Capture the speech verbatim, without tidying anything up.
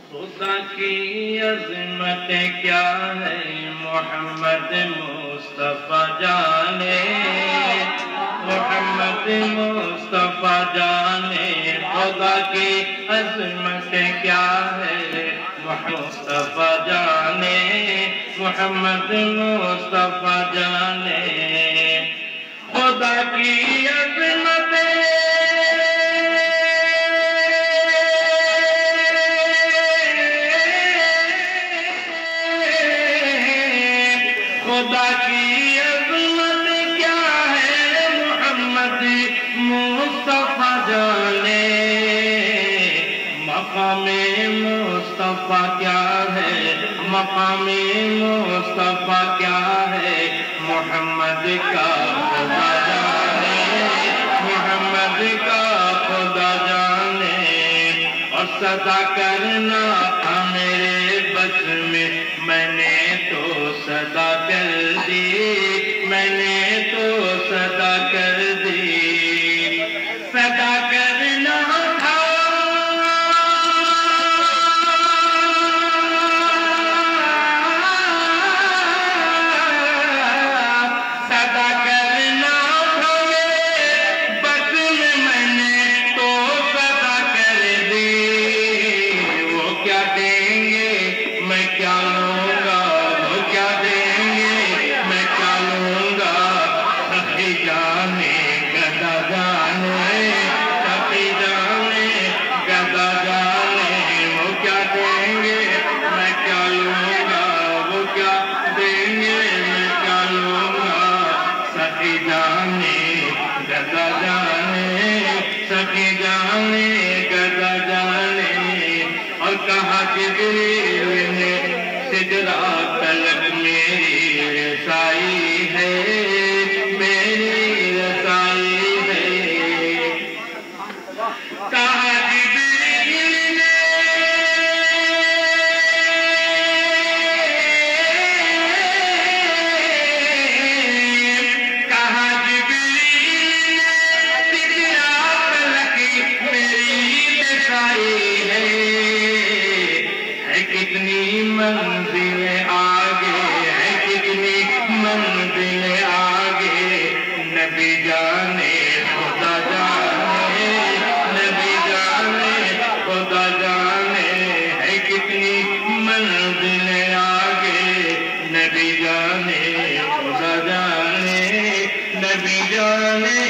خدا کی عظمت کیا ہے محمد مصطفیٰ جانے، محمد مصطفیٰ جانے، خدا کی عظمت کیا ہے مصطفیٰ جانے، محمد مصطفیٰ جانے، خدا کی عظمت خدا کی عظمت کیا ہے محمد مصطفیٰ جانے، مقام مصطفیٰ کیا ہے، مقام مصطفیٰ کیا ہے محمد کا خدا جانے، محمد کا خدا جانے، اور صدا کرنا تھا میرے بس میں، میں نے تو صدا کر دی، میں نے تو صدا کر دی، صدا کرنا تھا صدا کرنا تھا میرے بس میں، میں نے تو صدا کر دی، وہ کیا دیں گے میں کیا لوں گا، وہ کیا دیں گے میں کیا لوں گا، سخی جانے گدا جانے، سخی جانے گدا جانے، وہ کیا دیں گے میں کیا لوں گا، وہ کیا دیں گے میں کیا لوں گا، سخی جانے گدا جانے، سخی جانے گدا جانے، اور کہا جبریل نے سجدہ تلک میری رسائی ہے، میری رسائی ہے، کہا جبریل نے کہا جبریل نے سجدہ تلک میری رسائی ہے، ہے کتنی منزل آگے، ہے کتنی منزل آگے، نبی جانے خدا جانے، نبی جانے خدا جانے، ہے کتنی منزل آگے، نبی جانے خدا جانے، نبی جانے